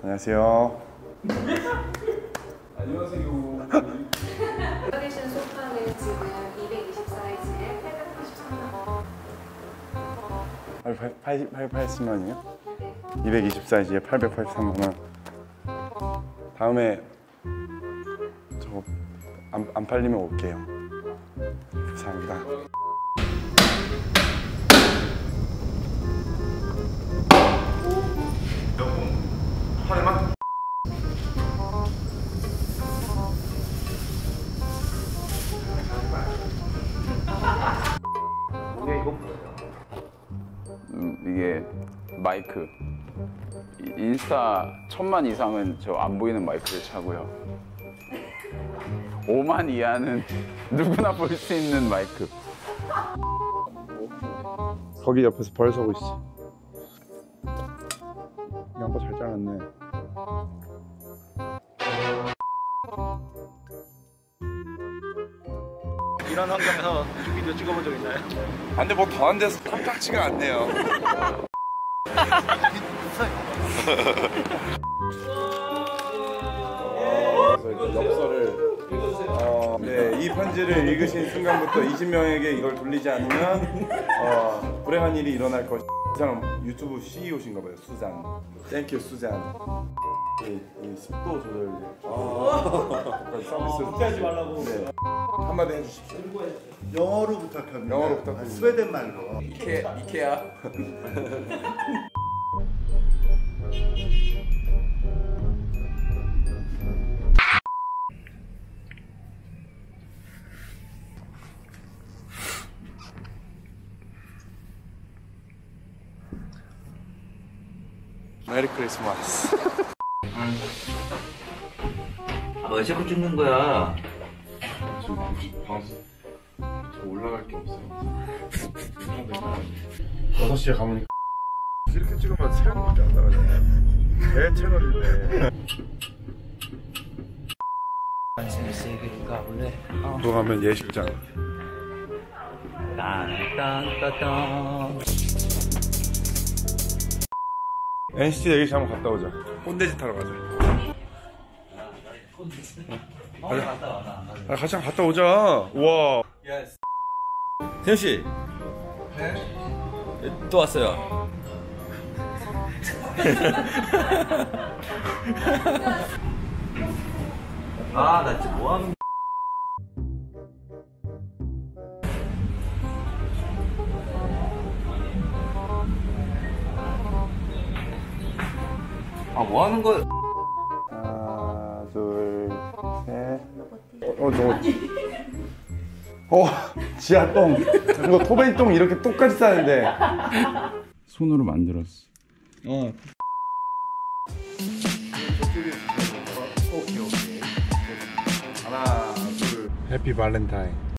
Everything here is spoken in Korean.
안녕하세요. 안녕하세요. 계신 소파는 지금 220 사이즈에 883만 원. 880만이요? 220 사이즈에 883만 원. 다음에 저거 안 팔리면 올게요. 감사합니다. 하나만? 이게 마이크. 인스타 1000만 이상은 저 안 보이는 마이크를 차고요. 5만 이하는 누구나 볼 수 있는 마이크. 거기 옆에서 벌 서고 있어. 양파 잘 잘랐네. 이런 환경에서 뮤직비디오 찍어본 적 있나요? 근데 뭐 더한 데서 탐탁지가 않네요. 그래서 엽서를 네, 이 편지를 읽으신 순간부터 20명에게 이걸 돌리지 않으면 불행한 일이 일어날 것. 이 사람 유튜브 CEO신가 봐요. 수잔. 땡큐 수잔. 이 습도 조절 서비스 하지 말라고. 네. 한마디 해주십시오. 영어로 부탁합니다. 영어로 부탁드립니다. 스웨덴 말로. 이케아. 메리 크리스마스. 왜 자꾸 찍는 거야? 지금 방송 저 올라갈 게 없어요. 6시에 가면 이렇게 찍으면 3명밖에 안 나가잖아요. 제 채널인데. 들어가면 예식장. 딴딴따딴. NCT 대기실 한번 갔다 오자. 꼰대짓 하러 가자. 같이 한번 갔다 오자. 우와. 태현 씨. 네? 또 왔어요. 아, 나 진짜 뭐 하는 뭐 하는 거야? 하나, 둘, 셋. 지하똥. 이거 토베이똥 이렇게 똑같이 싸는데. 손으로 만들었어. 오케이. 하나, 둘. 해피 발렌타인.